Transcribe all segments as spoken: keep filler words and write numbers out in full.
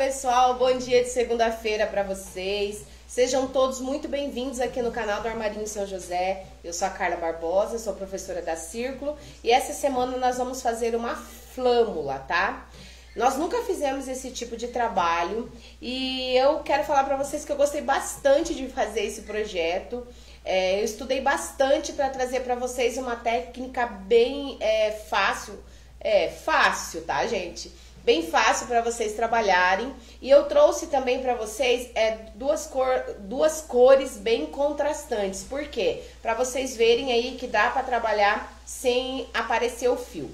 pessoal, bom dia de segunda-feira para vocês. Sejam todos muito bem-vindos aqui no canal do Armarinho São José. Eu sou a Carla Barbosa, sou professora da Círculo e essa semana nós vamos fazer uma flâmula, tá? Nós nunca fizemos esse tipo de trabalho e eu quero falar para vocês que eu gostei bastante de fazer esse projeto. É, eu estudei bastante para trazer para vocês uma técnica bem é, fácil, é fácil, tá, gente? Bem fácil para vocês trabalharem. E eu trouxe também para vocês é, duas, cor, duas cores bem contrastantes. Por quê? Para vocês verem aí que dá para trabalhar sem aparecer o fio.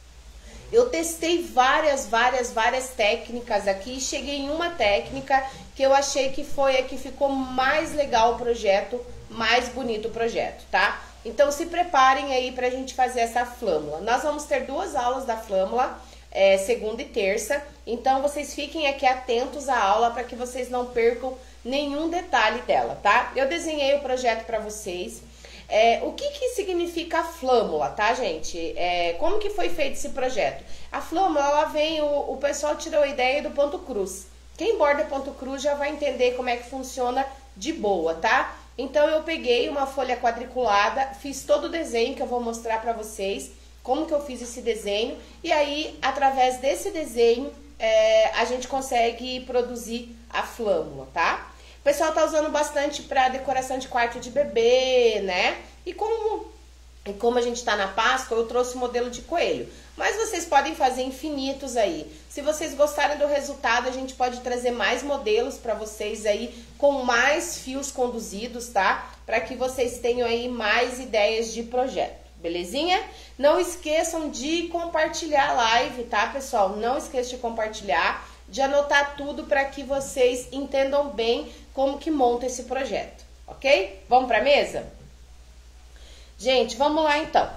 Eu testei várias, várias, várias técnicas aqui e cheguei em uma técnica que eu achei que foi a que ficou mais legal o projeto, mais bonito o projeto, tá? Então se preparem aí pra gente fazer essa flâmula. Nós vamos ter duas aulas da flâmula, é, segunda e terça, então vocês fiquem aqui atentos à aula para que vocês não percam nenhum detalhe dela, tá? Eu desenhei o projeto para vocês. É, o que que significa a flâmula, tá, gente? É, como que foi feito esse projeto? A flâmula, ela vem, o, o pessoal tirou a ideia do ponto cruz. Quem borda ponto cruz já vai entender como é que funciona de boa, tá? Então eu peguei uma folha quadriculada, fiz todo o desenho que eu vou mostrar pra vocês, como que eu fiz esse desenho. E aí, através desse desenho, é, a gente consegue produzir a flâmula, tá? O pessoal tá usando bastante para decoração de quarto de bebê, né? E como, e como a gente tá na Páscoa, eu trouxe o modelo de coelho. Mas vocês podem fazer infinitos aí. Se vocês gostarem do resultado, a gente pode trazer mais modelos para vocês aí, com mais fios conduzidos, tá? Para que vocês tenham aí mais ideias de projeto, belezinha? Não esqueçam de compartilhar a live, tá, pessoal? Não esqueçam de compartilhar, de anotar tudo para que vocês entendam bem como que monta esse projeto, ok? Vamos para a mesa? Gente, vamos lá então.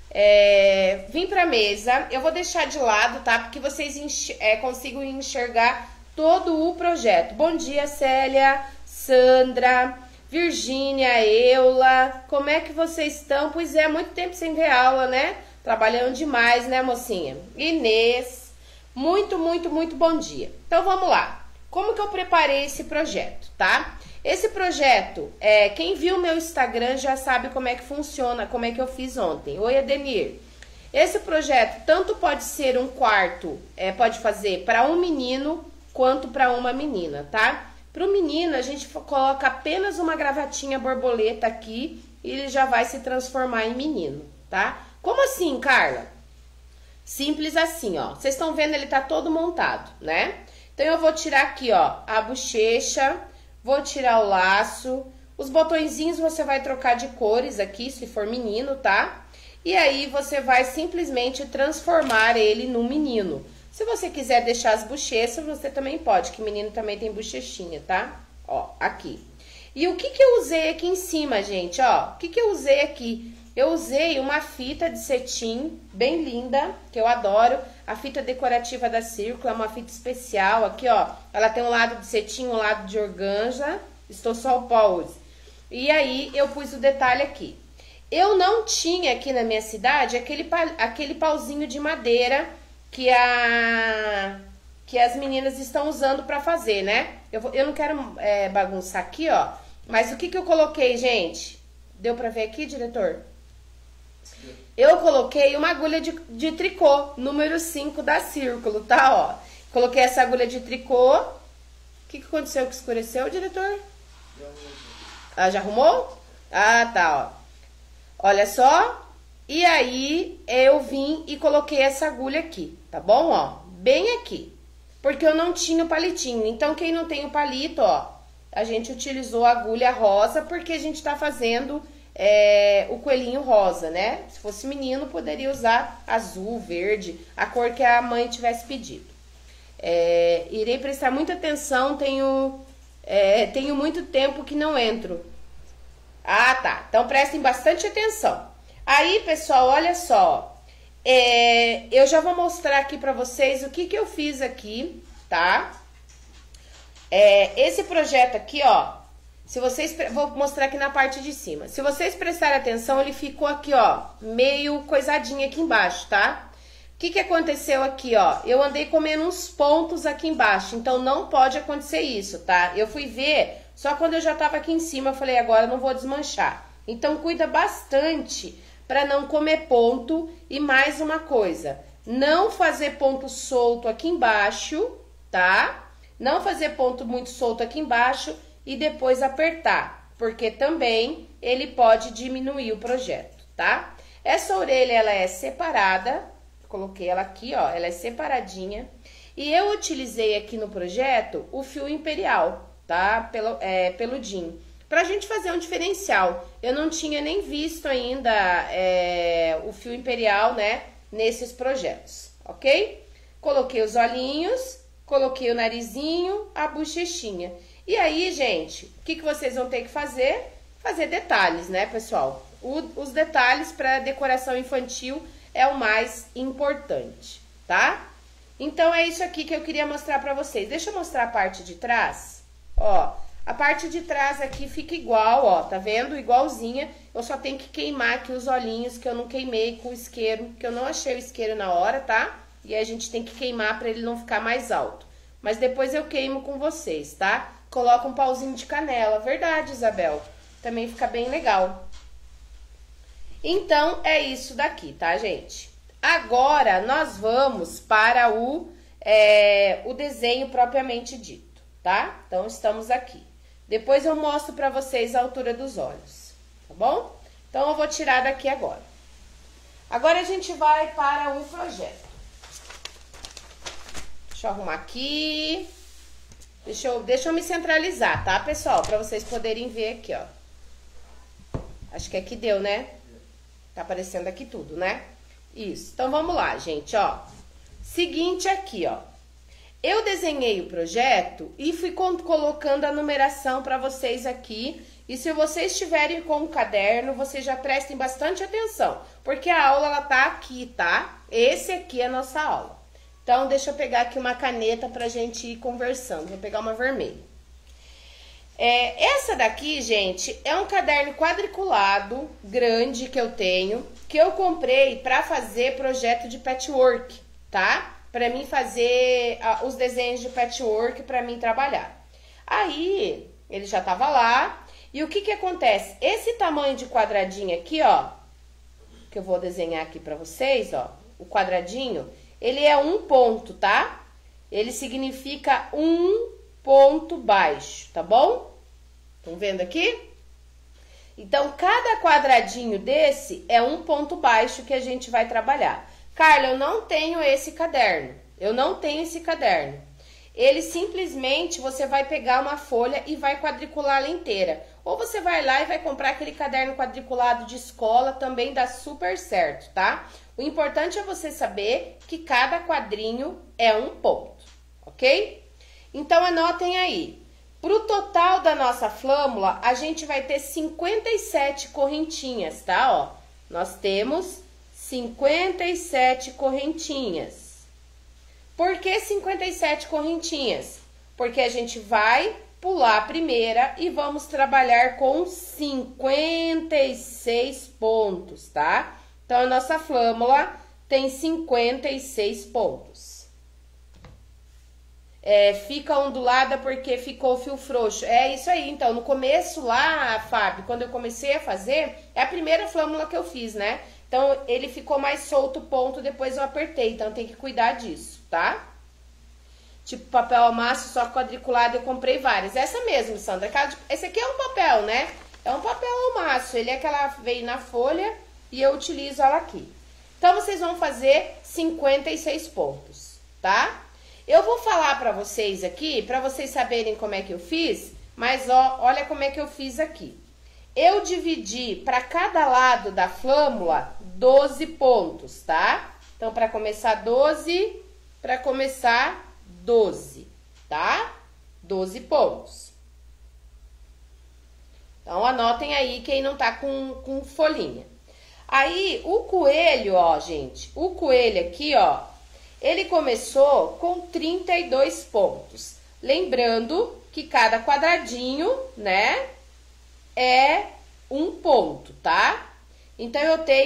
É, vim para a mesa, eu vou deixar de lado, tá? Porque vocês enx é, consigam enxergar todo o projeto. Bom dia, Célia, Sandra, Virgínia, Eula, como é que vocês estão? Pois é, muito tempo sem ver aula, né? Trabalhando demais, né, mocinha? Inês, muito, muito, muito bom dia. Então, vamos lá. Como que eu preparei esse projeto, tá? Esse projeto, é, quem viu meu Instagram já sabe como é que funciona, como é que eu fiz ontem. Oi, Adenir. Esse projeto tanto pode ser um quarto, é, pode fazer para um menino quanto para uma menina, tá? Para o menino, a gente coloca apenas uma gravatinha borboleta aqui e ele já vai se transformar em menino, tá? Como assim, Carla? Simples assim, ó. Vocês estão vendo, ele tá todo montado, né? Então, eu vou tirar aqui, ó, a bochecha, vou tirar o laço. Os botõezinhos você vai trocar de cores aqui, se for menino, tá? E aí, você vai simplesmente transformar ele num menino. Se você quiser deixar as bochechas, você também pode, que menino também tem bochechinha, tá? Ó, aqui. E o que que eu usei aqui em cima, gente, ó? O que que eu usei aqui? Eu usei uma fita de cetim bem linda, que eu adoro. A fita decorativa da Círculo é uma fita especial. Aqui, ó, ela tem um lado de cetim, um lado de organza. Estou só o pause. E aí, eu pus o detalhe aqui. Eu não tinha aqui na minha cidade aquele, aquele pauzinho de madeira que, a, que as meninas estão usando pra fazer, né? Eu, vou, eu não quero é, bagunçar aqui, ó. Mas o que que eu coloquei, gente? Deu pra ver aqui, diretor? Eu coloquei uma agulha de, de tricô, número cinco da Círculo, tá, ó. Coloquei essa agulha de tricô. O que que aconteceu que escureceu, diretor? Ah, já arrumou? Ah, tá, ó. Olha só. E aí, eu vim e coloquei essa agulha aqui, tá bom, ó? Bem aqui. Porque eu não tinha o palitinho. Então, quem não tem o palito, ó, a gente utilizou a agulha rosa porque a gente tá fazendo... É, o coelhinho rosa, né? Se fosse menino, poderia usar azul, verde, a cor que a mãe tivesse pedido. É, irei prestar muita atenção, tenho, é, tenho muito tempo que não entro. Ah, tá. Então, prestem bastante atenção. Aí, pessoal, olha só. É, eu já vou mostrar aqui pra vocês o que que eu fiz aqui, tá? É, esse projeto aqui, ó. Se vocês, vou mostrar aqui na parte de cima. Se vocês prestarem atenção, ele ficou aqui, ó, meio coisadinho aqui embaixo, tá? que que aconteceu aqui, ó? Eu andei comendo uns pontos aqui embaixo, então não pode acontecer isso, tá? Eu fui ver, só quando eu já tava aqui em cima, eu falei, agora eu não vou desmanchar. Então, cuida bastante para não comer ponto. E mais uma coisa, não fazer ponto solto aqui embaixo, tá? Não fazer ponto muito solto aqui embaixo e depois apertar, porque também ele pode diminuir o projeto, tá? Essa orelha, ela é separada, coloquei ela aqui, ó, ela é separadinha. E eu utilizei aqui no projeto o fio imperial, tá? Pelo, é, peludinho, pra gente fazer um diferencial. Eu não tinha nem visto ainda é, o fio imperial, né, nesses projetos, ok? Coloquei os olhinhos, coloquei o narizinho, a bochechinha. E aí, gente, o que, que vocês vão ter que fazer? Fazer detalhes, né, pessoal? O, os detalhes para decoração infantil é o mais importante, tá? Então, é isso aqui que eu queria mostrar pra vocês. Deixa eu mostrar a parte de trás. Ó, a parte de trás aqui fica igual, ó, tá vendo? Igualzinha. Eu só tenho que queimar aqui os olhinhos, que eu não queimei com o isqueiro, que eu não achei o isqueiro na hora, tá? E a gente tem que queimar pra ele não ficar mais alto. Mas depois eu queimo com vocês, tá? Coloca um pauzinho de canela. Verdade, Isabel. Também fica bem legal. Então, é isso daqui, tá, gente? Agora, nós vamos para o, é, o desenho propriamente dito, tá? Então, estamos aqui. Depois eu mostro pra vocês a altura dos olhos, tá bom? Então, eu vou tirar daqui agora. Agora, a gente vai para o projeto. Deixa eu arrumar aqui. Deixa eu, deixa eu me centralizar, tá, pessoal? Pra vocês poderem ver aqui, ó. Acho que aqui deu, né? Tá aparecendo aqui tudo, né? Isso. Então, vamos lá, gente, ó. Seguinte aqui, ó. Eu desenhei o projeto e fui colocando a numeração pra vocês aqui. E se vocês estiverem com o caderno, vocês já prestem bastante atenção. Porque a aula, ela tá aqui, tá? Esse aqui é a nossa aula. Então, deixa eu pegar aqui uma caneta pra gente ir conversando. Vou pegar uma vermelha. É, essa daqui, gente, é um caderno quadriculado, grande, que eu tenho, que eu comprei pra fazer projeto de patchwork, tá? Pra mim fazer uh, os desenhos de patchwork pra mim trabalhar. Aí, ele já tava lá, e o que que acontece? Esse tamanho de quadradinho aqui, ó, que eu vou desenhar aqui pra vocês, ó, o quadradinho, ele é um ponto, tá? Ele significa um ponto baixo, tá bom? Estão vendo aqui? Então, cada quadradinho desse é um ponto baixo que a gente vai trabalhar. Carla, eu não tenho esse caderno. Eu não tenho esse caderno. Ele simplesmente, você vai pegar uma folha e vai quadricular ela inteira. Ou você vai lá e vai comprar aquele caderno quadriculado de escola, também dá super certo, tá? O importante é você saber que cada quadrinho é um ponto, ok? Então, anotem aí. Para o total da nossa flâmula, a gente vai ter cinquenta e sete correntinhas, tá? Ó, nós temos cinquenta e sete correntinhas. Por que cinquenta e sete correntinhas? Porque a gente vai pular a primeira e vamos trabalhar com cinquenta e seis pontos, tá? Então, a nossa flâmula tem cinquenta e seis pontos. É, fica ondulada porque ficou fio frouxo. É isso aí, então, no começo lá, Fábio, quando eu comecei a fazer, é a primeira flâmula que eu fiz, né? Então, ele ficou mais solto o ponto, depois eu apertei, então tem que cuidar disso, tá? Tipo, papel amasso, só quadriculado, eu comprei várias. Essa mesmo, Sandra, esse aqui é um papel, né? É um papel amasso, ele é que ela veio na folha e eu utilizo ela aqui. Então, vocês vão fazer cinquenta e seis pontos, tá? Eu vou falar pra vocês aqui, pra vocês saberem como é que eu fiz, mas ó, olha como é que eu fiz aqui. Eu dividi pra cada lado da flâmula doze pontos, tá? Então, pra começar doze, pra começar doze, tá? doze pontos. Então, anotem aí quem não tá com, com folhinha. Aí, o coelho, ó, gente, o coelho aqui, ó, ele começou com trinta e dois pontos. Lembrando que cada quadradinho, né, é um ponto, tá? Então, eu tenho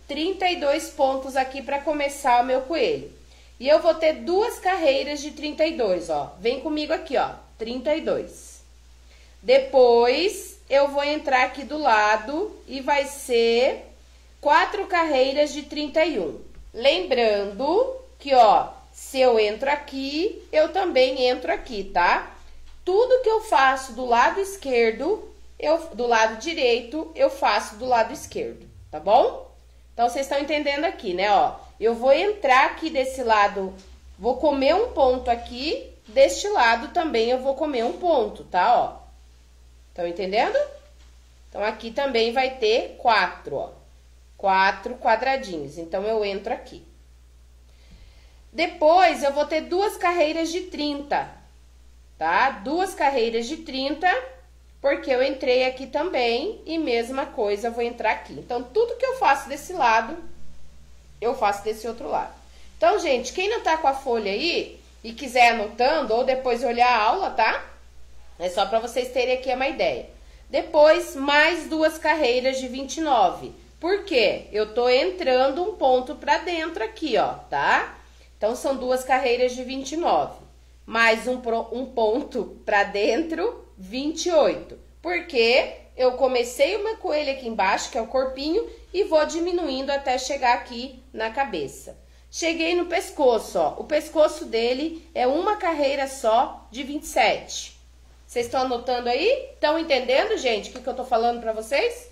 trinta e dois pontos aqui para começar o meu coelho. E eu vou ter duas carreiras de trinta e dois, ó. Vem comigo aqui, ó, trinta e dois. Depois, eu vou entrar aqui do lado e vai ser quatro carreiras de trinta e um. Lembrando que, ó, se eu entro aqui, eu também entro aqui, tá? Tudo que eu faço do lado esquerdo, eu, do lado direito, eu faço do lado esquerdo, tá bom? Então, vocês estão entendendo aqui, né, ó? Eu vou entrar aqui desse lado, vou comer um ponto aqui, deste lado também eu vou comer um ponto, tá, ó? Estão entendendo? Então, aqui também vai ter quatro, ó. Quatro quadradinhos. Então, eu entro aqui. Depois, eu vou ter duas carreiras de trinta, tá? Duas carreiras de trinta, porque eu entrei aqui também e mesma coisa, eu vou entrar aqui. Então, tudo que eu faço desse lado, eu faço desse outro lado. Então, gente, quem não tá com a folha aí e quiser anotando ou depois olhar a aula, tá? É só para vocês terem aqui uma ideia. Depois, mais duas carreiras de vinte e nove. Por quê? Eu tô entrando um ponto para dentro aqui, ó, tá? Então, são duas carreiras de vinte e nove. Mais um, um ponto para dentro, vinte e oito. Porque eu comecei o meu coelho aqui embaixo, que é o corpinho, e vou diminuindo até chegar aqui na cabeça. Cheguei no pescoço, ó. O pescoço dele é uma carreira só de vinte e sete. Vocês estão anotando aí? Estão entendendo, gente, o que, que eu tô falando pra vocês?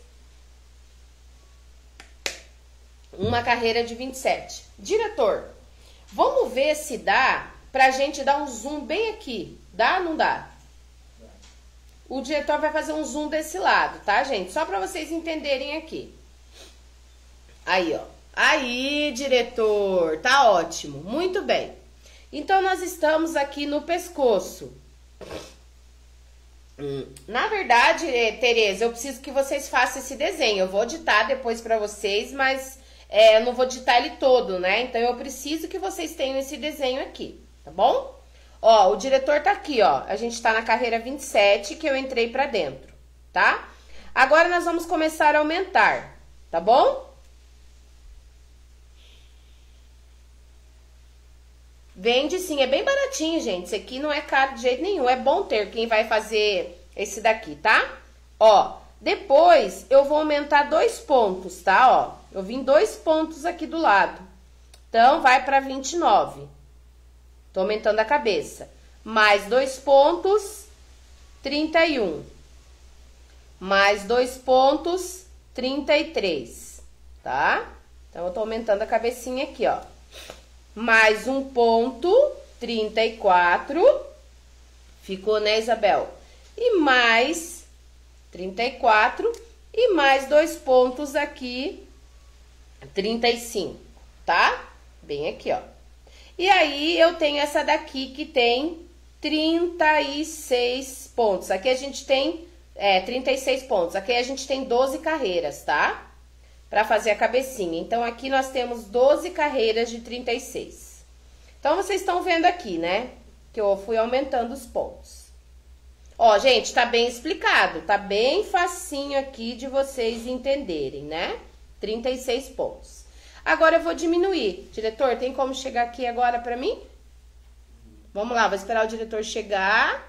Uma carreira de vinte e sete. Diretor, vamos ver se dá pra gente dar um zoom bem aqui. Dá ou não dá? O diretor vai fazer um zoom desse lado, tá, gente? Só pra vocês entenderem aqui. Aí, ó. Aí, diretor. Tá ótimo. Muito bem. Então, nós estamos aqui no pescoço. Hum. Na verdade, Tereza, eu preciso que vocês façam esse desenho. Eu vou ditar depois pra vocês, mas é, eu não vou ditar ele todo, né? Então, eu preciso que vocês tenham esse desenho aqui, tá bom? Ó, o diretor tá aqui, ó. A gente tá na carreira vinte e sete, que eu entrei pra dentro, tá? Agora, nós vamos começar a aumentar, tá bom? Vende sim, é bem baratinho, gente. Isso aqui não é caro de jeito nenhum. É bom ter quem vai fazer esse daqui, tá? Ó, depois eu vou aumentar dois pontos, tá? Ó, eu vim dois pontos aqui do lado. Então, vai pra vinte e nove. Tô aumentando a cabeça. Mais dois pontos, trinta e um. Mais dois pontos, trinta e três, tá? Então, eu tô aumentando a cabecinha aqui, ó. Mais um ponto, trinta e quatro. Ficou, né, Isabel? E mais trinta e quatro. E mais dois pontos aqui, trinta e cinco, tá? Bem aqui, ó. E aí, eu tenho essa daqui que tem trinta e seis pontos. Aqui a gente tem é, trinta e seis pontos. Aqui a gente tem doze carreiras, tá? Para fazer a cabecinha. Então, aqui nós temos doze carreiras de trinta e seis. Então, vocês estão vendo aqui, né? Que eu fui aumentando os pontos. Ó, gente, tá bem explicado. Tá bem facinho aqui de vocês entenderem, né? trinta e seis pontos. Agora, eu vou diminuir. Diretor, tem como chegar aqui agora pra mim? Vamos lá, vou esperar o diretor chegar.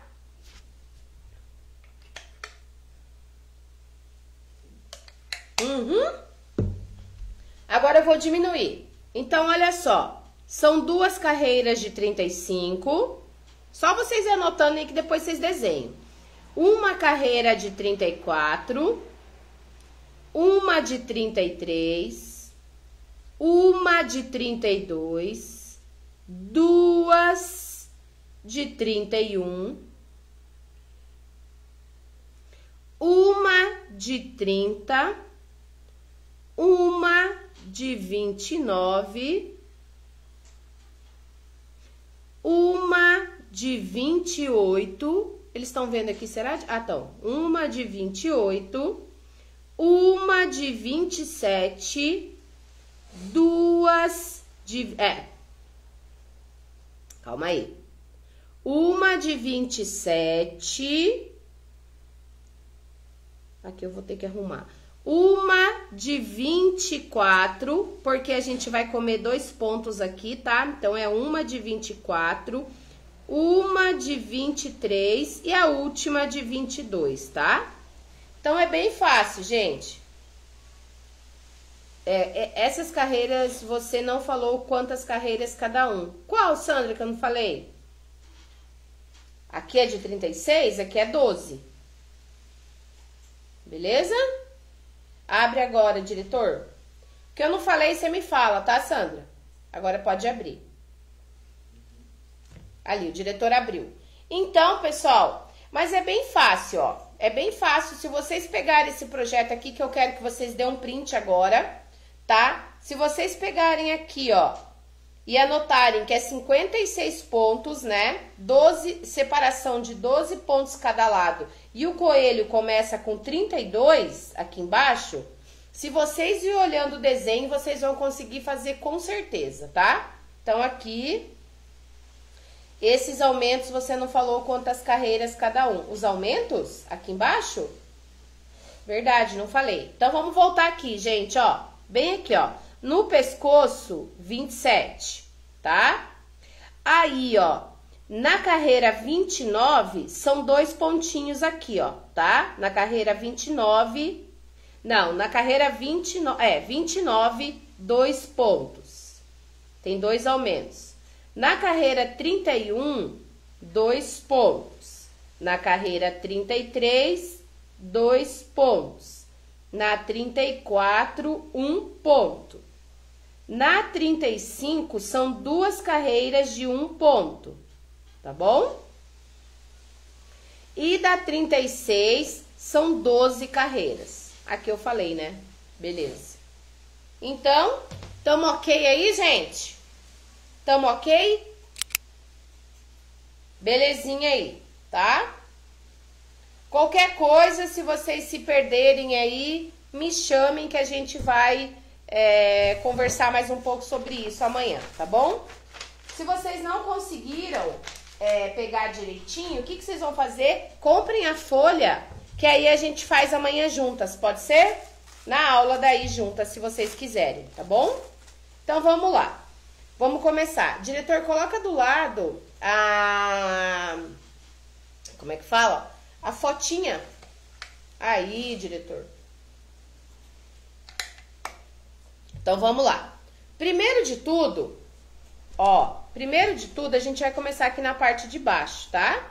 Uhum. Agora eu vou diminuir. Então, olha só. São duas carreiras de trinta e cinco. Só vocês anotando aí que depois vocês desenham. Uma carreira de trinta e quatro. Uma de trinta e três. Uma de trinta e dois. Duas de trinta e um. Uma de trinta. Uma de vinte e nove, uma de vinte e oito, eles estão vendo aqui, será? Ah, então, uma de vinte e oito, uma de vinte e sete, duas de... É, calma aí. Uma de vinte e sete, aqui eu vou ter que arrumar. uma de vinte e quatro, porque a gente vai comer dois pontos aqui, tá? Então, é uma de vinte e quatro, uma de vinte e três e a última de vinte e dois, tá? Então, é bem fácil, gente. É, é, essas carreiras, você não falou quantas carreiras cada um. Qual, Sandra, que eu não falei? Aqui é de trinta e seis, aqui é doze. Beleza? Abre agora, diretor. O que eu não falei, você me fala, tá, Sandra? Agora pode abrir. Ali, o diretor abriu. Então, pessoal, mas é bem fácil, ó. É bem fácil. Se vocês pegarem esse projeto aqui, que eu quero que vocês dêem um print agora, tá? Se vocês pegarem aqui, ó, e anotarem que é cinquenta e seis pontos, né? doze, separação de doze pontos cada lado. E o coelho começa com trinta e dois aqui embaixo. Se vocês ir olhando o desenho, vocês vão conseguir fazer com certeza, tá? Então, aqui, esses aumentos, você não falou quantas carreiras cada um. Os aumentos, aqui embaixo? Verdade, não falei. Então, vamos voltar aqui, gente, ó. Bem aqui, ó. No pescoço, vinte e sete, tá? Aí, ó, na carreira vinte e nove, são dois pontinhos aqui, ó, tá? Na carreira vinte e nove, não, na carreira vinte e nove, é, vinte e nove, dois pontos. Tem dois aumentos. Na carreira trinta e um, dois pontos. Na carreira trinta e três, dois pontos. Na trinta e quatro, um ponto. Na trinta e cinco, são duas carreiras de um ponto, tá bom? E da trinta e seis, são doze carreiras. Aqui eu falei, né? Beleza. Então, tamo ok aí, gente? Tamo ok? Belezinha aí, tá? Qualquer coisa, se vocês se perderem aí, me chamem que a gente vai é, conversar mais um pouco sobre isso amanhã, tá bom? Se vocês não conseguiram é, pegar direitinho, o que, que vocês vão fazer? Comprem a folha, que aí a gente faz amanhã juntas, pode ser? Na aula daí juntas, se vocês quiserem, tá bom? Então, vamos lá. Vamos começar. Diretor, coloca do lado a... Como é que fala? A fotinha. Aí, diretor. Então, vamos lá. Primeiro de tudo, ó, primeiro de tudo, a gente vai começar aqui na parte de baixo, tá?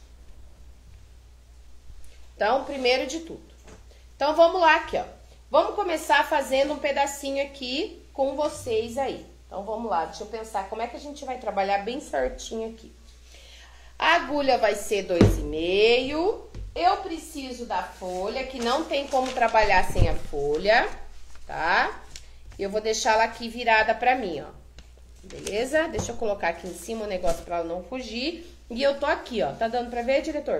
Então, primeiro de tudo. Então, vamos lá aqui, ó. Vamos começar fazendo um pedacinho aqui com vocês aí. Então, vamos lá. Deixa eu pensar como é que a gente vai trabalhar bem certinho aqui. A agulha vai ser dois e meio. Eu preciso da folha, que não tem como trabalhar sem a folha, tá? Eu vou deixar ela aqui virada pra mim, ó. Beleza? Deixa eu colocar aqui em cima o negócio pra ela não fugir. E eu tô aqui, ó. Tá dando pra ver, diretor?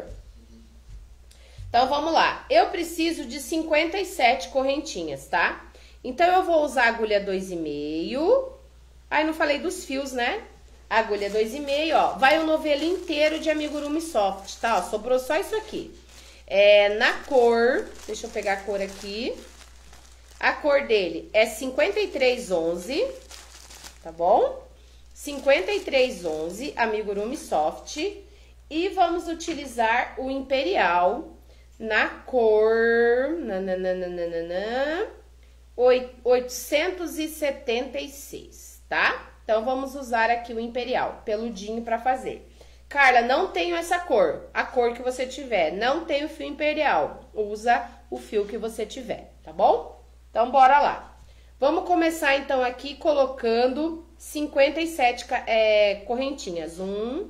Então, vamos lá. Eu preciso de cinquenta e sete correntinhas, tá? Então, eu vou usar a agulha dois e meio. Aí, não falei dos fios, né? Agulha dois e meio, ó. Vai o novelo inteiro de amigurumi soft, tá? Ó, sobrou só isso aqui. É, na cor, deixa eu pegar a cor aqui. A cor dele é cinquenta e três onze, tá bom? cinquenta e três onze, amigurumi soft. E vamos utilizar o imperial na cor... Nananana, oitocentos e setenta e seis, tá? Então, vamos usar aqui o imperial, peludinho pra fazer. Carla, não tenho essa cor, a cor que você tiver. Não tenho o fio imperial, usa o fio que você tiver, tá bom? Então, bora lá. Vamos começar, então, aqui colocando cinquenta e sete é, correntinhas. Um,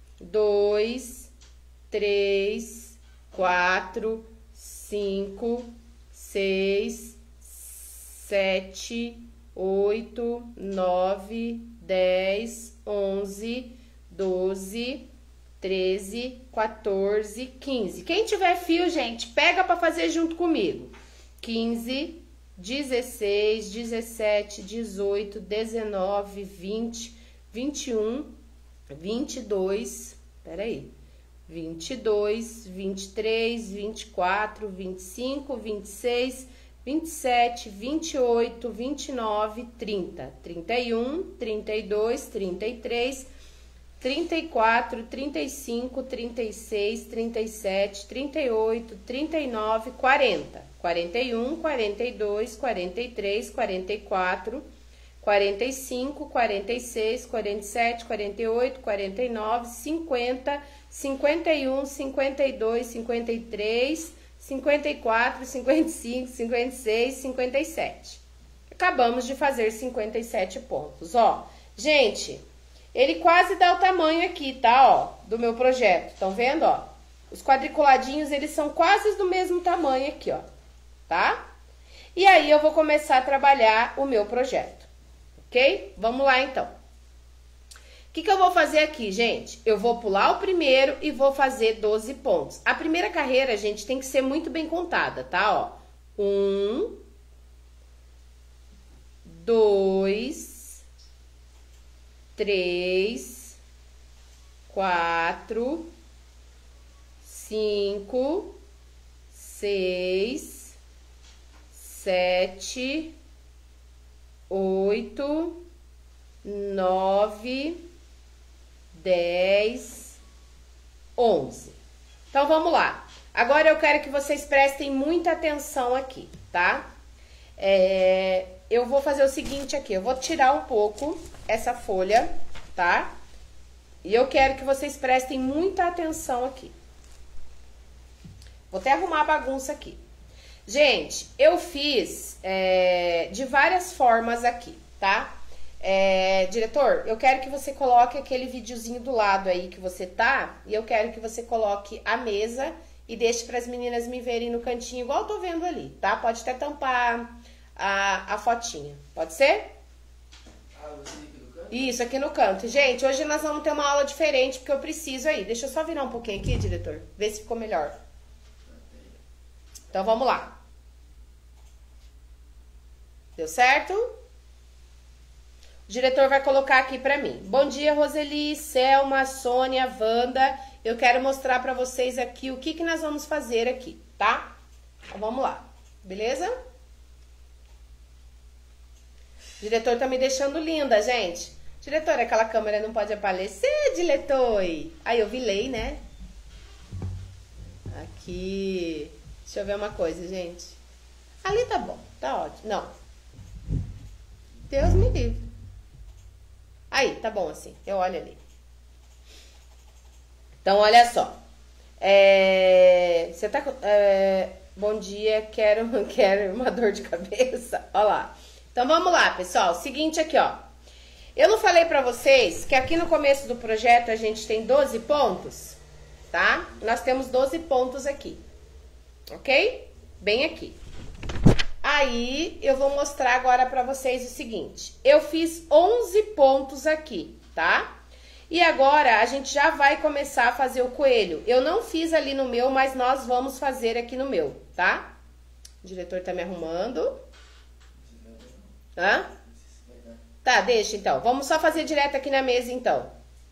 dois, três, quatro, cinco, seis, sete, oito, nove, dez, onze, doze, treze, quatorze, quinze. Quem tiver fio, gente, pega pra fazer junto comigo. quinze, dezesseis, dezessete, dezoito, dezenove, vinte, vinte e um, vinte e dois, peraí, vinte e dois, vinte e três, vinte e quatro, vinte e cinco, vinte e seis, vinte e sete, vinte e oito, vinte e nove, trinta, trinta e um, trinta e dois, trinta e três, trinta e quatro, trinta e cinco, trinta e seis, trinta e sete, trinta e oito, trinta e nove, quarenta, quarenta e um, quarenta e dois, quarenta e três, quarenta e quatro, quarenta e cinco, quarenta e seis, quarenta e sete, quarenta e oito, quarenta e nove, cinquenta, cinquenta e um, cinquenta e dois, cinquenta e três, cinquenta e quatro, cinquenta e cinco, cinquenta e seis, cinquenta e sete. Acabamos de fazer cinquenta e sete pontos, ó. Gente, ele quase dá o tamanho aqui, tá, ó, do meu projeto. Estão vendo, ó? Os quadriculadinhos, eles são quase do mesmo tamanho aqui, ó, tá? E aí eu vou começar a trabalhar o meu projeto, ok? Vamos lá, então. O que que eu vou fazer aqui, gente? Eu vou pular o primeiro e vou fazer doze pontos. A primeira carreira, gente, tem que ser muito bem contada, tá? Ó, um, dois, três, quatro, cinco, seis, sete, oito, nove, dez, onze. Então, vamos lá. Agora, eu quero que vocês prestem muita atenção aqui, tá? É, eu vou fazer o seguinte aqui. Eu vou tirar um pouco essa folha, tá? E eu quero que vocês prestem muita atenção aqui. Vou até arrumar a bagunça aqui. Gente, eu fiz é, de várias formas aqui, tá? É, diretor, eu quero que você coloque aquele videozinho do lado aí que você tá, e eu quero que você coloque a mesa e deixe para as meninas me verem no cantinho, igual eu tô vendo ali, tá? Pode até tampar a, a fotinha, pode ser? Ah, você aqui no canto? Isso, aqui no canto. Gente, hoje nós vamos ter uma aula diferente, porque eu preciso aí. Deixa eu só virar um pouquinho aqui, diretor, ver se ficou melhor. Então, vamos lá. Deu certo? O diretor vai colocar aqui pra mim. Bom dia, Roseli, Selma, Sônia, Wanda. Eu quero mostrar pra vocês aqui o que que nós vamos fazer aqui, tá? Então, vamos lá. Beleza? O diretor tá me deixando linda, gente. Diretor, aquela câmera não pode aparecer, diretor. Aí, eu vilei, né? Aqui. Deixa eu ver uma coisa, gente. Ali tá bom, tá ótimo. Não. Deus me livre. Aí, tá bom assim. Eu olho ali. Então, olha só. É... Você tá... É... Bom dia, quero, quero uma dor de cabeça. Olha lá. Então, vamos lá, pessoal. Seguinte aqui, ó. Eu não falei pra vocês que aqui no começo do projeto a gente tem doze pontos, tá? Nós temos doze pontos aqui. Ok? Bem aqui. Aí, eu vou mostrar agora pra vocês o seguinte. Eu fiz onze pontos aqui, tá? E agora, a gente já vai começar a fazer o coelho. Eu não fiz ali no meu, mas nós vamos fazer aqui no meu, tá? O diretor tá me arrumando. Hã? Tá, deixa então. Vamos só fazer direto aqui na mesa, então.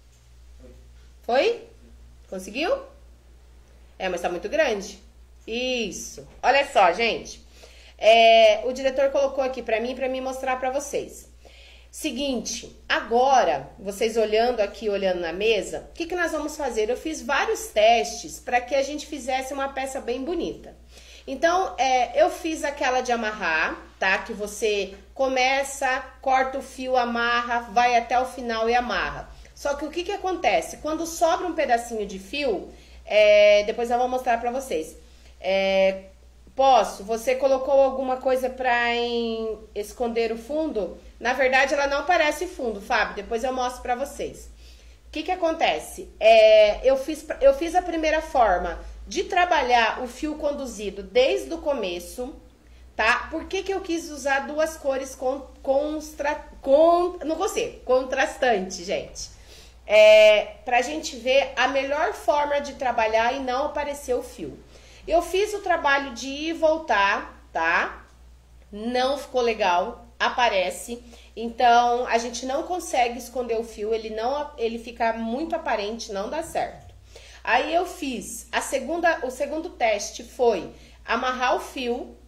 Foi? Conseguiu? É, mas tá muito grande. Isso. Olha só, gente. É, o diretor colocou aqui pra mim, pra mim mostrar pra vocês. Seguinte, agora, vocês olhando aqui, olhando na mesa, o que que nós vamos fazer? Eu fiz vários testes pra que a gente fizesse uma peça bem bonita. Então, é, eu fiz aquela de amarrar, tá? Que você começa, corta o fio, amarra, vai até o final e amarra. Só que o que que acontece? Quando sobra um pedacinho de fio, é, depois eu vou mostrar pra vocês. É, posso? Você colocou alguma coisa pra em, esconder o fundo? Na verdade, ela não aparece fundo, Fábio. Depois eu mostro pra vocês. O que que acontece? É, eu, fiz, eu fiz a primeira forma de trabalhar o fio conduzido desde o começo, tá? Por que que eu quis usar duas cores con, constra, con, não gostei, contrastante, gente? É, pra gente ver a melhor forma de trabalhar e não aparecer o fio. Eu fiz o trabalho de ir e voltar, tá? Não ficou legal, aparece. Então, a gente não consegue esconder o fio, ele, não, ele fica muito aparente, não dá certo. Aí eu fiz, a segunda, o segundo teste foi amarrar o fio,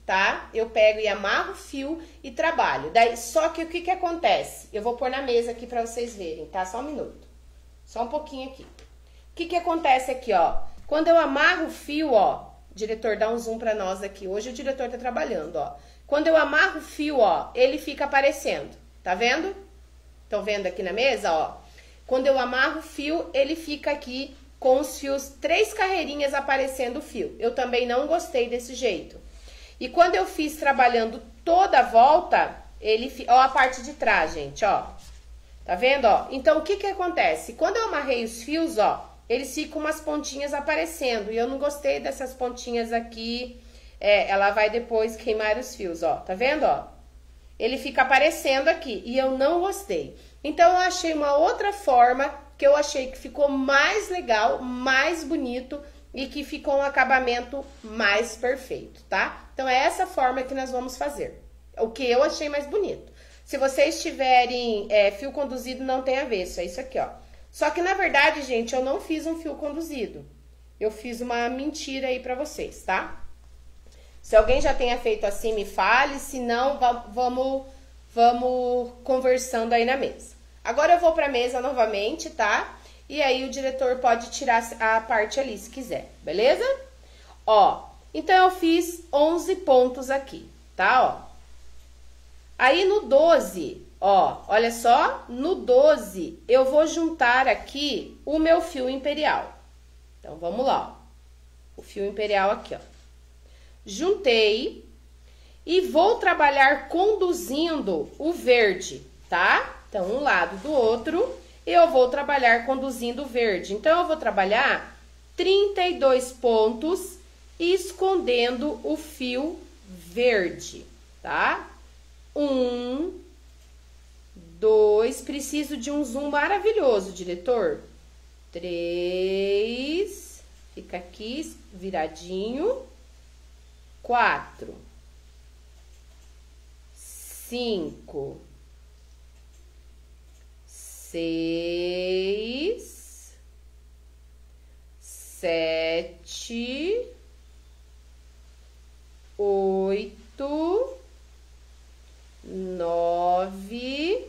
tá? Eu pego e amarro o fio e trabalho. Daí, só que o que que acontece? Eu vou pôr na mesa aqui pra vocês verem, tá? Só um minuto. Só um pouquinho aqui. O que que acontece aqui, ó? Quando eu amarro o fio, ó, diretor, dá um zoom pra nós aqui. Hoje o diretor tá trabalhando, ó. Quando eu amarro o fio, ó, ele fica aparecendo. Tá vendo? Estão vendo aqui na mesa, ó? Quando eu amarro o fio, ele fica aqui com os fios, três carreirinhas aparecendo o fio. Eu também não gostei desse jeito. E quando eu fiz trabalhando toda a volta, ele... Ó a parte de trás, gente, ó. Tá vendo, ó? Então, o que que acontece? Quando eu amarrei os fios, ó, eles ficam umas pontinhas aparecendo. E eu não gostei dessas pontinhas aqui. É, ela vai depois queimar os fios, ó. Tá vendo, ó? Ele fica aparecendo aqui. E eu não gostei. Então, eu achei uma outra forma que eu achei que ficou mais legal, mais bonito e que ficou um acabamento mais perfeito, tá? Então, é essa forma que nós vamos fazer. O que eu achei mais bonito. Se vocês tiverem é, fio conduzido, não tem avesso. É isso aqui, ó. Só que, na verdade, gente, eu não fiz um fio conduzido. Eu fiz uma mentira aí pra vocês, tá? Se alguém já tenha feito assim, me fale. Se não, vamos, vamos conversando aí na mesa. Agora eu vou pra mesa novamente, tá? E aí o diretor pode tirar a parte ali, se quiser, beleza? Ó, então eu fiz onze pontos aqui, tá? Ó. Aí no doze, ó, olha só, no doze eu vou juntar aqui o meu fio imperial. Então, vamos lá, ó. O fio imperial aqui, ó. Juntei e vou trabalhar conduzindo o verde, tá? Então, um lado do outro, eu vou trabalhar conduzindo o verde. Então, eu vou trabalhar trinta e dois pontos escondendo o fio verde, tá? Um, dois, preciso de um zoom maravilhoso, diretor. Três, fica aqui viradinho. Quatro, cinco, seis, sete, oito, nove,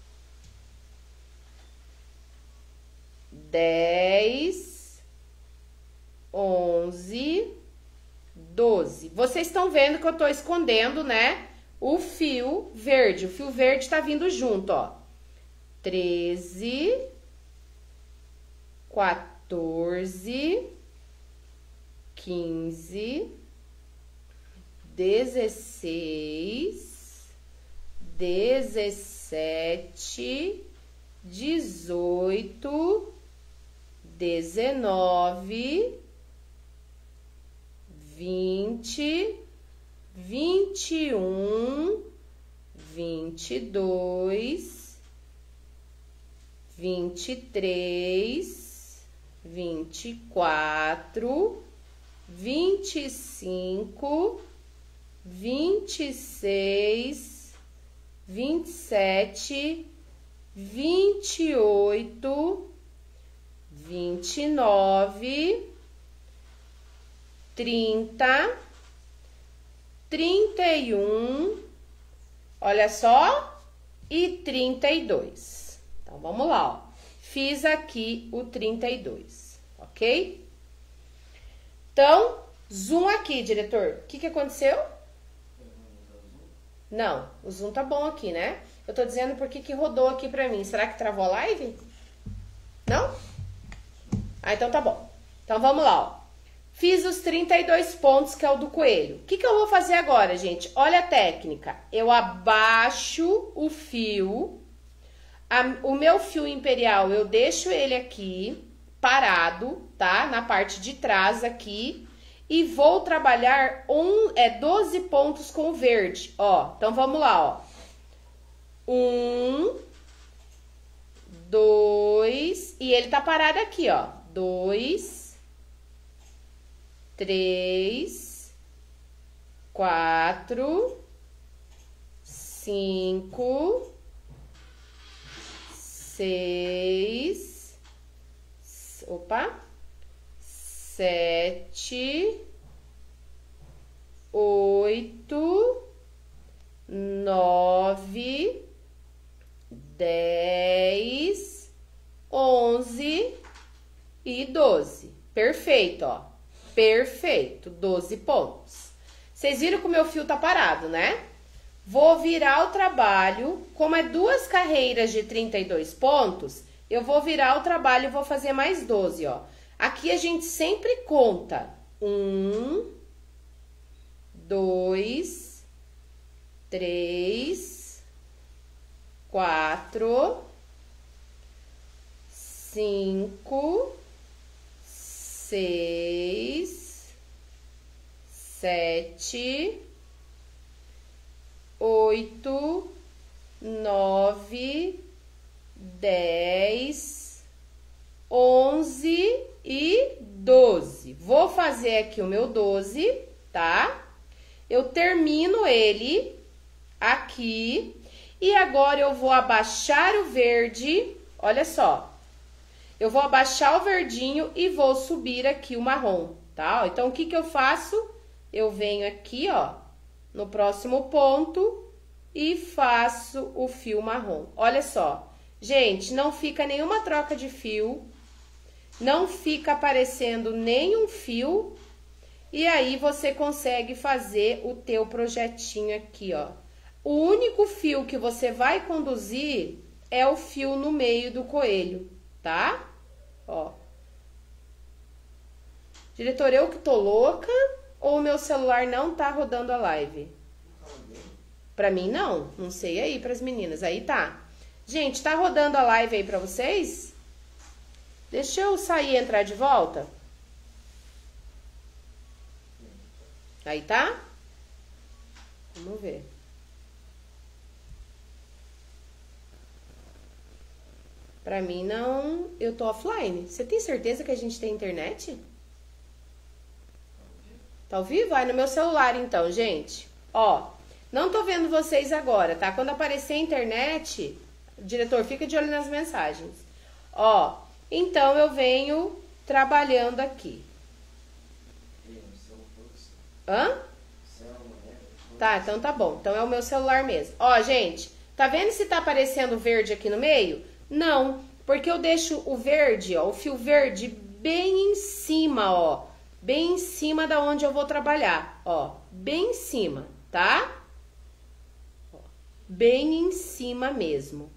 dez, onze, doze. Vocês estão vendo que eu tô escondendo, né? O fio verde. O fio verde tá vindo junto, ó. treze, quatorze, quinze, dezesseis, dezessete, dezoito, dezenove, vinte, vinte e um, vinte e dois, vinte e três, vinte e quatro, vinte e cinco, vinte e seis, vinte e sete, vinte e oito, vinte e nove, trinta, trinta e um, olha só, e trinta e dois. Então, vamos lá, ó. Fiz aqui o trinta e dois, ok? Então, zoom aqui, diretor. O que que aconteceu? Não, o zoom tá bom aqui, né? Eu tô dizendo por que que rodou aqui pra mim. Será que travou a live? Não? Ah, então tá bom. Então, vamos lá, ó. Fiz os trinta e dois pontos, que é o do coelho. O que que eu vou fazer agora, gente? Olha a técnica. Eu abaixo o fio. A, o meu fio imperial, eu deixo ele aqui, parado, tá? Na parte de trás aqui. E vou trabalhar um, é, doze pontos com o verde, ó. Então, vamos lá, ó. Um, dois, e ele tá parado aqui, ó. Dois, três, quatro, cinco, seis, opa, sete, oito, nove, dez, onze e doze. Perfeito, ó. Perfeito, doze pontos. Vocês viram que o meu fio tá parado, né? Vou virar o trabalho, como é duas carreiras de trinta e dois pontos, eu vou virar o trabalho e vou fazer mais doze, ó. Aqui a gente sempre conta um, dois, três, quatro, cinco, seis, sete, oito, nove, dez, onze e doze. Vou fazer aqui o meu doze, tá? Eu termino ele aqui e agora eu vou abaixar o verde, olha só. Eu vou abaixar o verdinho e vou subir aqui o marrom, tá? Então, o que que eu faço? Eu venho aqui, ó, no próximo ponto e faço o fio marrom. Olha só, gente, não fica nenhuma troca de fio, não fica aparecendo nenhum fio, e aí você consegue fazer o teu projetinho aqui, ó. O único fio que você vai conduzir é o fio no meio do coelho, tá? Ó. Diretor, eu que tô louca ou o meu celular não tá rodando a live? Pra mim não, não sei aí pras meninas, aí tá. Gente, tá rodando a live aí pra vocês? Deixa eu sair e entrar de volta. Aí tá? Vamos ver. Pra mim não, eu tô offline. Você tem certeza que a gente tem internet? Tá ao vivo? Vai no meu celular então, gente. Ó, não tô vendo vocês agora, tá? Quando aparecer a internet, diretor, fica de olho nas mensagens. Ó, então eu venho trabalhando aqui. Hã? Tá, então tá bom. Então é o meu celular mesmo. Ó, gente, tá vendo se tá aparecendo verde aqui no meio? Não, porque eu deixo o verde, ó, o fio verde bem em cima, ó. Bem em cima da onde eu vou trabalhar, ó. Bem em cima, tá? Ó, bem em cima mesmo.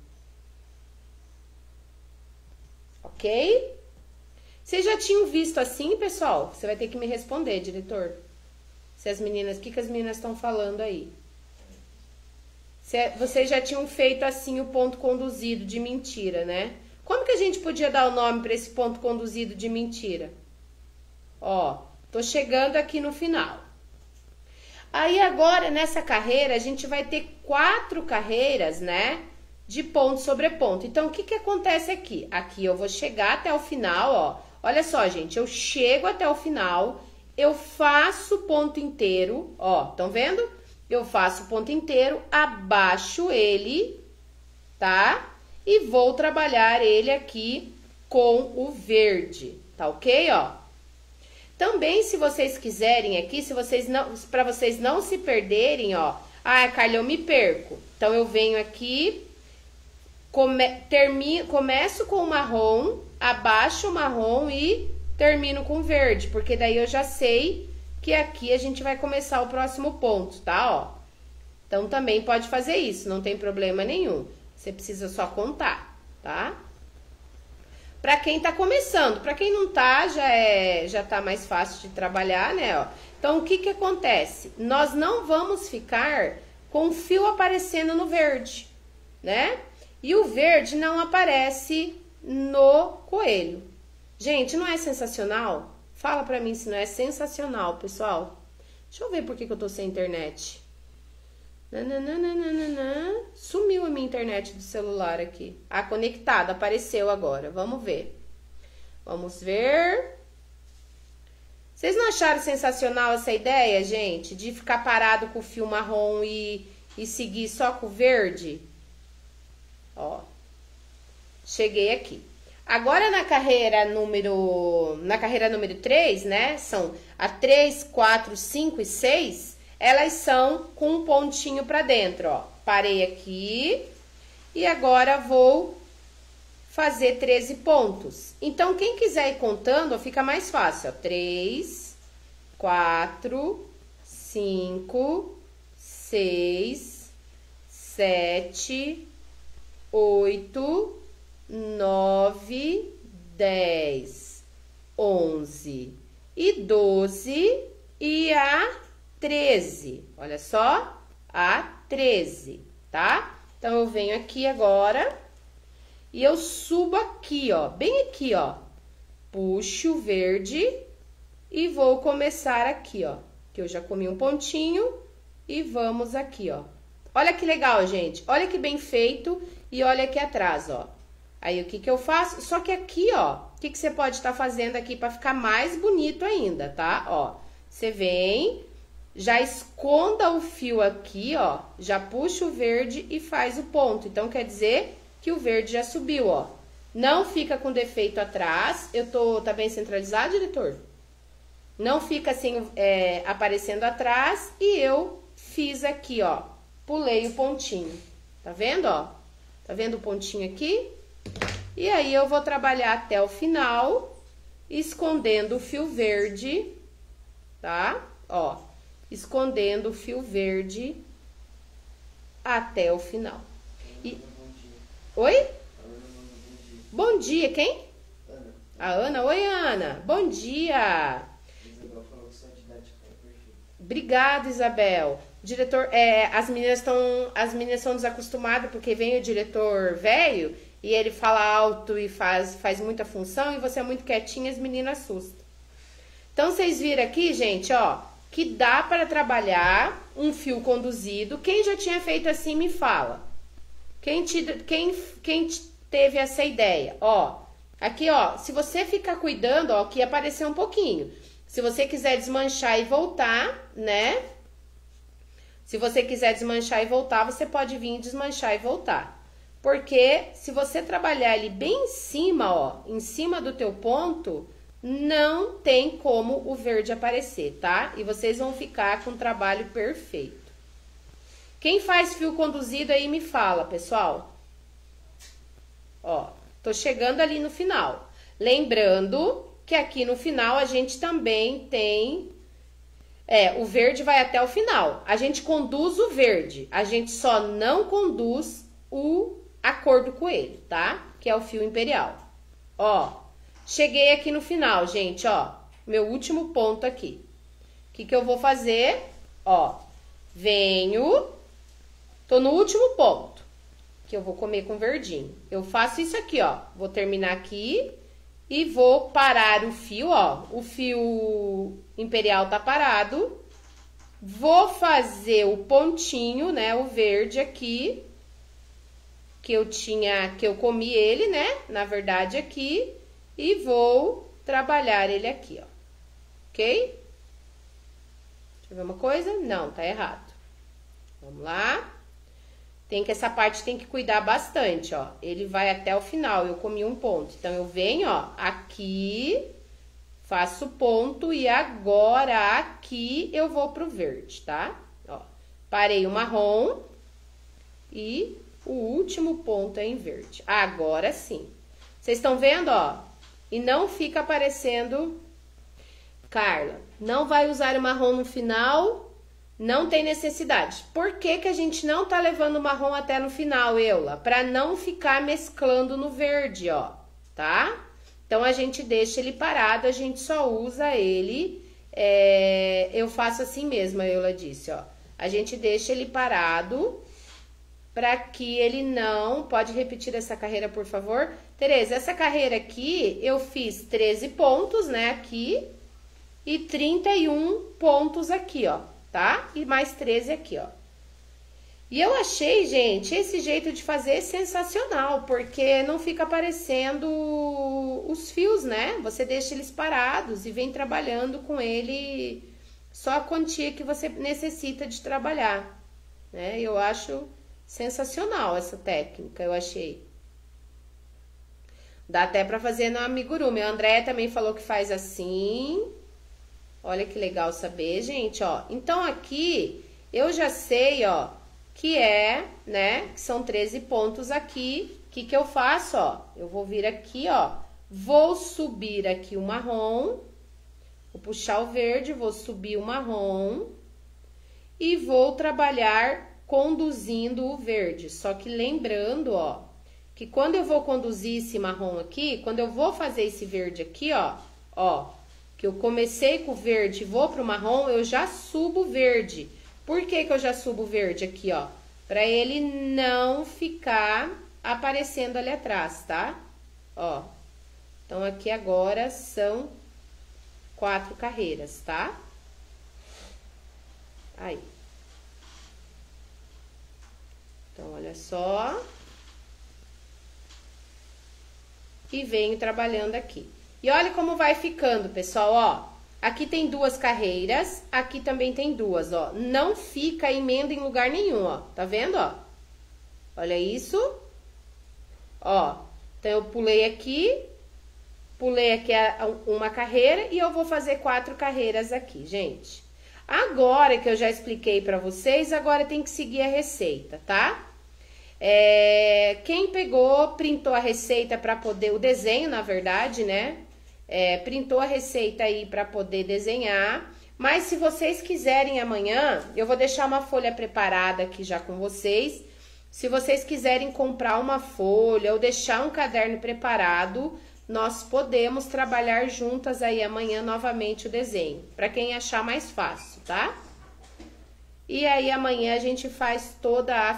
Ok? Vocês já tinham visto assim, pessoal? Você vai ter que me responder, diretor. Se as meninas, o que, que as meninas estão falando aí? Se vocês já tinham feito assim o ponto conduzido de mentira, né? Como que a gente podia dar o nome para esse ponto conduzido de mentira? Ó, tô chegando aqui no final. Aí agora, nessa carreira, a gente vai ter quatro carreiras, né? De ponto sobre ponto. Então, o que que acontece aqui? Aqui eu vou chegar até o final, ó. Olha só, gente, eu chego até o final, eu faço o ponto inteiro, ó, estão vendo? Eu faço o ponto inteiro, abaixo ele, tá? E vou trabalhar ele aqui com o verde, tá ok, ó? Também, se vocês quiserem aqui, se vocês não, para vocês não se perderem, ó. Ah, Carla, eu me perco. Então, eu venho aqui, come, termino, começo com o marrom, abaixo o marrom e termino com verde, porque daí eu já sei que aqui a gente vai começar o próximo ponto, tá, ó. Então, também pode fazer isso, não tem problema nenhum. Você precisa só contar, tá? Pra quem tá começando, pra quem não tá, já é, já tá mais fácil de trabalhar, né, ó. Então, o que que acontece? Nós não vamos ficar com o fio aparecendo no verde, né? E o verde não aparece no coelho. Gente, não é sensacional? Fala pra mim se não é sensacional, pessoal. Deixa eu ver por que que eu tô sem internet. Nananana. Sumiu a minha internet do celular aqui. Ah, conectado, apareceu agora. Vamos ver. Vamos ver. Vocês não acharam sensacional essa ideia, gente? De ficar parado com o fio marrom e, e seguir só com o verde? Ó. Cheguei aqui. Agora na carreira número... Na carreira número três, né? São a três, quatro, cinco e seis... elas são com um pontinho pra dentro, ó. Parei aqui e agora vou fazer treze pontos. Então, quem quiser ir contando, fica mais fácil, ó. três, quatro, cinco, seis, sete, oito, nove, dez, onze e doze e a treze. Olha só, a treze, tá? Então, eu venho aqui agora e eu subo aqui, ó, bem aqui, ó. Puxo o verde e vou começar aqui, ó. Que eu já comi um pontinho e vamos aqui, ó. Olha que legal, gente. Olha que bem feito e olha aqui atrás, ó. Aí, o que que eu faço? Só que aqui, ó, o que que você pode estar fazendo aqui para ficar mais bonito ainda, tá? Ó, você vem, já esconda o fio aqui, ó, já puxa o verde e faz o ponto. Então, quer dizer que o verde já subiu, ó. Não fica com defeito atrás. Eu tô, tá bem centralizado, diretor? Não fica assim, é, aparecendo atrás e eu fiz aqui, ó, pulei o pontinho. Tá vendo, ó? Tá vendo o pontinho aqui? E aí, eu vou trabalhar até o final, escondendo o fio verde, tá? Ó, escondendo o fio verde até o final. E... Oi? Bom dia, quem? Ana. A Ana? Oi, Ana. Bom dia. Isabel falou que sua didática é perfeita. Obrigada, Isabel. Diretor, é, as meninas estão, as meninas são desacostumadas porque vem o diretor velho e ele fala alto e faz, faz muita função e você é muito quietinha, as meninas assustam. Então, vocês viram aqui, gente, ó, que dá para trabalhar um fio conduzido. Quem já tinha feito assim, me fala. Quem, te, quem, quem teve essa ideia? Ó, aqui, ó, se você ficar cuidando, ó, aqui apareceu um pouquinho. Se você quiser desmanchar e voltar, né? Se você quiser desmanchar e voltar, você pode vir desmanchar e voltar. Porque se você trabalhar ele bem em cima, ó, em cima do teu ponto, não tem como o verde aparecer, tá? E vocês vão ficar com um trabalho perfeito. Quem faz fio conduzido aí me fala, pessoal. Ó, tô chegando ali no final. Lembrando que aqui no final a gente também tem... É, o verde vai até o final. A gente conduz o verde. A gente só não conduz o a cor do coelho, tá? Que é o fio imperial. Ó, cheguei aqui no final, gente, ó. Meu último ponto aqui. O que que eu vou fazer? Ó, venho... Tô no último ponto, que eu vou comer com verdinho. Eu faço isso aqui, ó. Vou terminar aqui e vou parar o fio, ó. O fio imperial tá parado. Vou fazer o pontinho, né, o verde aqui, que eu tinha, que eu comi ele, né, na verdade aqui. E vou trabalhar ele aqui, ó. Ok? Deixa eu ver uma coisa. Não, tá errado. Vamos lá. Tem que, essa parte tem que cuidar bastante, ó. Ele vai até o final, eu comi um ponto. Então, eu venho, ó, aqui, faço ponto e agora aqui eu vou pro verde, tá? Ó, parei o marrom e o último ponto é em verde. Agora sim. Vocês estão vendo, ó? E não fica aparecendo... Carla, não vai usar o marrom no final... Não tem necessidade. Por que que a gente não tá levando o marrom até no final, Eula? Pra não ficar mesclando no verde, ó, tá? Então, a gente deixa ele parado, a gente só usa ele... É, eu faço assim mesmo, a Eula disse, ó. A gente deixa ele parado pra que ele não... Pode repetir essa carreira, por favor? Tereza, essa carreira aqui, eu fiz treze pontos, né, aqui. E trinta e um pontos aqui, ó. Tá? E mais treze aqui, ó. E eu achei, gente, esse jeito de fazer sensacional, porque não fica aparecendo os fios, né? Você deixa eles parados e vem trabalhando com ele só a quantia que você necessita de trabalhar, né? Eu acho sensacional essa técnica, eu achei. Dá até pra fazer no amigurumi. A Andréia também falou que faz assim... Olha que legal saber, gente, ó. Então, aqui, eu já sei, ó, que é, né, que são treze pontos aqui. O que que eu faço, ó? Eu vou vir aqui, ó, vou subir aqui o marrom, vou puxar o verde, vou subir o marrom e vou trabalhar conduzindo o verde. Só que lembrando, ó, que quando eu vou conduzir esse marrom aqui, quando eu vou fazer esse verde aqui, ó, ó, que eu comecei com o verde e vou pro marrom, eu já subo o verde. Por que que eu já subo o verde aqui, ó? Pra ele não ficar aparecendo ali atrás, tá? Ó, então aqui agora são quatro carreiras, tá? Aí. Então, olha só. E venho trabalhando aqui. E olha como vai ficando, pessoal, ó. Aqui tem duas carreiras, aqui também tem duas, ó. Não fica emenda em lugar nenhum, ó. Tá vendo, ó? Olha isso. Ó, então eu pulei aqui, pulei aqui uma carreira e eu vou fazer quatro carreiras aqui, gente. Agora que eu já expliquei pra vocês, agora tem que seguir a receita, tá? É, quem pegou, printou a receita pra poder, o desenho, na verdade, né? É, printou a receita aí pra poder desenhar. Mas se vocês quiserem amanhã, eu vou deixar uma folha preparada aqui já com vocês. Se vocês quiserem comprar uma folha ou deixar um caderno preparado, nós podemos trabalhar juntas aí amanhã novamente o desenho, para quem achar mais fácil, tá? E aí amanhã a gente faz toda a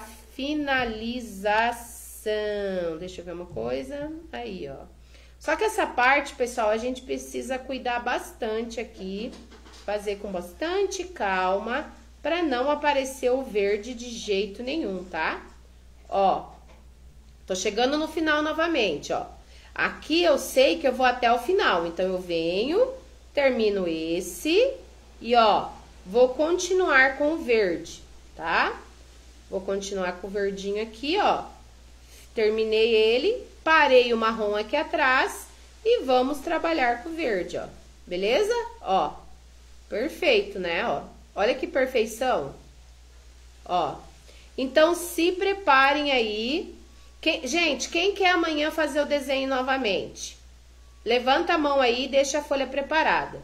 finalização. Deixa eu ver uma coisa. Aí, ó. Só que essa parte, pessoal, a gente precisa cuidar bastante aqui, fazer com bastante calma, para não aparecer o verde de jeito nenhum, tá? Ó, tô chegando no final novamente, ó. Aqui eu sei que eu vou até o final, então eu venho, termino esse e, ó, vou continuar com o verde, tá? Vou continuar com o verdinho aqui, ó. Terminei ele, parei o marrom aqui atrás e vamos trabalhar com o verde, ó. Beleza? Ó, perfeito, né, ó. Olha que perfeição. Ó, então se preparem aí. Quem, gente, quem quer amanhã fazer o desenho novamente? Levanta a mão aí e deixa a folha preparada.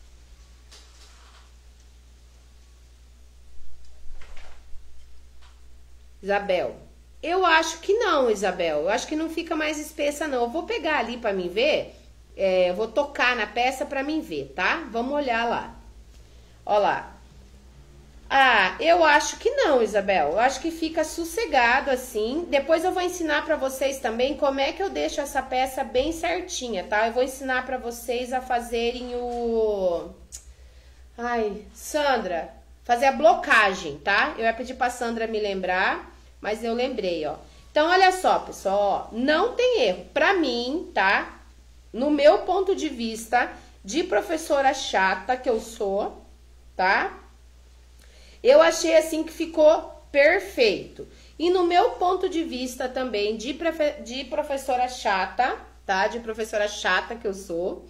Isabel. Eu acho que não, Isabel. Eu acho que não fica mais espessa, não. Eu vou pegar ali pra mim ver. É, eu vou tocar na peça pra mim ver, tá? Vamos olhar lá. Ó lá. Ah, eu acho que não, Isabel. Eu acho que fica sossegado assim. Depois eu vou ensinar pra vocês também como é que eu deixo essa peça bem certinha, tá? Eu vou ensinar pra vocês a fazerem o... Ai, Sandra, fazer a blocagem, tá? Eu ia pedir pra Sandra me lembrar, mas eu lembrei, ó. Então, olha só, pessoal, ó, não tem erro. Pra mim, tá? No meu ponto de vista de professora chata que eu sou, tá? Eu achei assim que ficou perfeito. E no meu ponto de vista também de, de professora chata, tá? De professora chata que eu sou.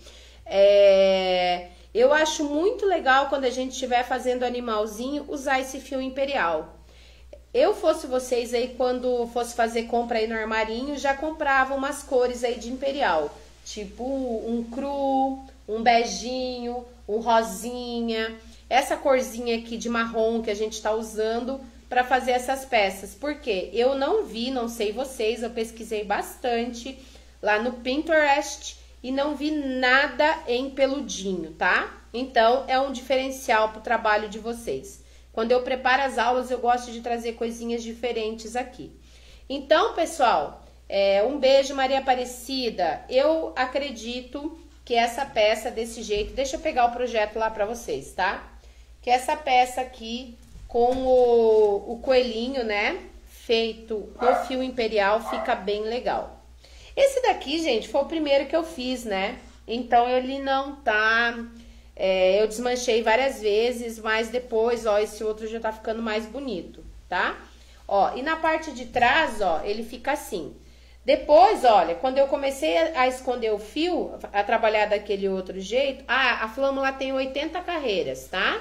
É, eu acho muito legal quando a gente estiver fazendo animalzinho usar esse fio imperial. Eu fosse vocês aí, quando fosse fazer compra aí no armarinho, já comprava umas cores aí de imperial. Tipo um cru, um beijinho, um rosinha... Essa corzinha aqui de marrom que a gente tá usando para fazer essas peças. Porque eu não vi, não sei vocês, eu pesquisei bastante lá no Pinterest e não vi nada em peludinho, tá? Então, é um diferencial pro trabalho de vocês. Quando eu preparo as aulas, eu gosto de trazer coisinhas diferentes aqui. Então, pessoal, é, um beijo, Maria Aparecida. Eu acredito que essa peça desse jeito... Deixa eu pegar o projeto lá para vocês, tá? Que essa peça aqui, com o, o coelhinho, né, feito no fio imperial, fica bem legal. Esse daqui, gente, foi o primeiro que eu fiz, né? Então, ele não tá... É, eu desmanchei várias vezes, mas depois, ó, esse outro já tá ficando mais bonito, tá? Ó, e na parte de trás, ó, ele fica assim. Depois, olha, quando eu comecei a, a esconder o fio, a trabalhar daquele outro jeito, ah, a flâmula tem oitenta carreiras, tá?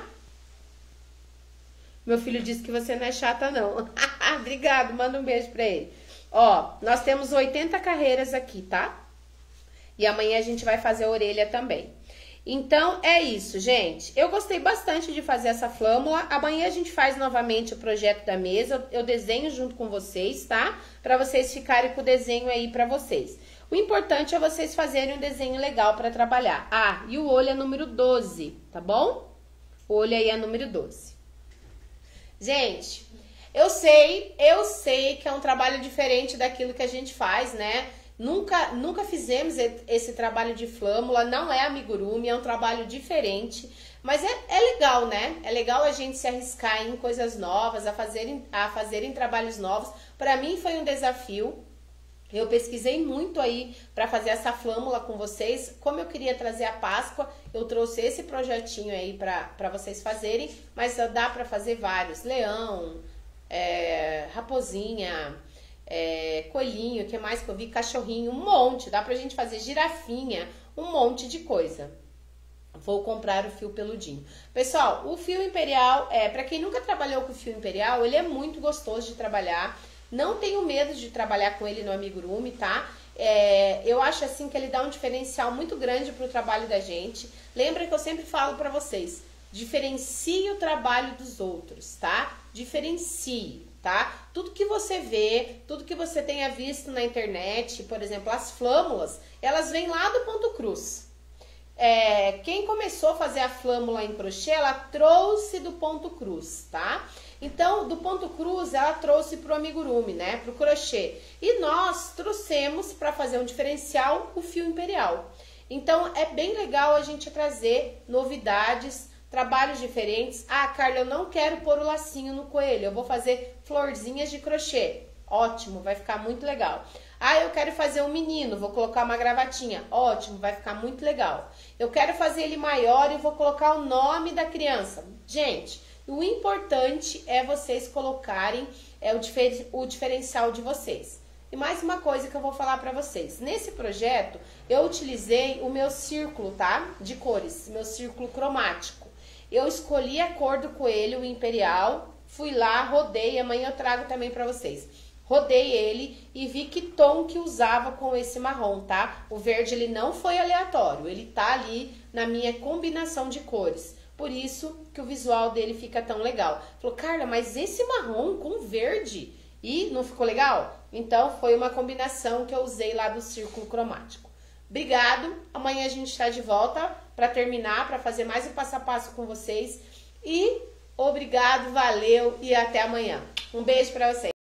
Meu filho disse que você não é chata, não. Obrigado, manda um beijo pra ele. Ó, nós temos oitenta carreiras aqui, tá? E amanhã a gente vai fazer a orelha também. Então, é isso, gente. Eu gostei bastante de fazer essa flâmula. Amanhã a gente faz novamente o projeto da mesa. Eu desenho junto com vocês, tá? Pra vocês ficarem com o desenho aí pra vocês. O importante é vocês fazerem um desenho legal pra trabalhar. Ah, e o olho é número doze, tá bom? O olho aí é número doze. Gente, eu sei, eu sei que é um trabalho diferente daquilo que a gente faz, né? Nunca, nunca fizemos esse trabalho de flâmula, não é amigurumi, é um trabalho diferente, mas é, é legal, né? É legal a gente se arriscar em coisas novas, a fazerem, a fazerem trabalhos novos. Para mim foi um desafio, eu pesquisei muito aí para fazer essa flâmula com vocês. Como eu queria trazer a Páscoa, eu trouxe esse projetinho aí para vocês fazerem, mas dá para fazer vários, leão, é, raposinha... É, coelhinho, o que mais que eu vi? Cachorrinho, um monte. Dá pra gente fazer girafinha, um monte de coisa. Vou comprar o fio peludinho. Pessoal, o fio imperial, é, pra quem nunca trabalhou com o fio imperial, ele é muito gostoso de trabalhar. Não tenho medo de trabalhar com ele no amigurumi, tá? É, eu acho assim que ele dá um diferencial muito grande pro trabalho da gente. Lembra que eu sempre falo pra vocês, diferencie o trabalho dos outros, tá? Diferencie. Tá? Tudo que você vê, tudo que você tenha visto na internet, por exemplo, as flâmulas, elas vêm lá do ponto cruz. É, quem começou a fazer a flâmula em crochê, ela trouxe do ponto cruz, tá? Então, do ponto cruz, ela trouxe pro amigurumi, né? Pro crochê. E nós trouxemos para fazer um diferencial o fio imperial. Então, é bem legal a gente trazer novidades, trabalhos diferentes. Ah, Carla, eu não quero pôr o lacinho no coelho, eu vou fazer florzinhas de crochê. Ótimo, vai ficar muito legal. Ah, eu quero fazer um menino, vou colocar uma gravatinha. Ótimo, vai ficar muito legal. Eu quero fazer ele maior e vou colocar o nome da criança. Gente, o importante é vocês colocarem é, o, difer o diferencial de vocês. E mais uma coisa que eu vou falar pra vocês. Nesse projeto, eu utilizei o meu círculo, tá? De cores, meu círculo cromático. Eu escolhi a cor do coelho, o imperial, fui lá, rodei, amanhã eu trago também pra vocês. Rodei ele e vi que tom que usava com esse marrom, tá? O verde, ele não foi aleatório, ele tá ali na minha combinação de cores. Por isso que o visual dele fica tão legal. Falou, Carla, mas esse marrom com verde, e não ficou legal? Então, foi uma combinação que eu usei lá do círculo cromático. Obrigado, amanhã a gente está de volta para terminar, para fazer mais um passo a passo com vocês. E obrigado, valeu e até amanhã. Um beijo para vocês.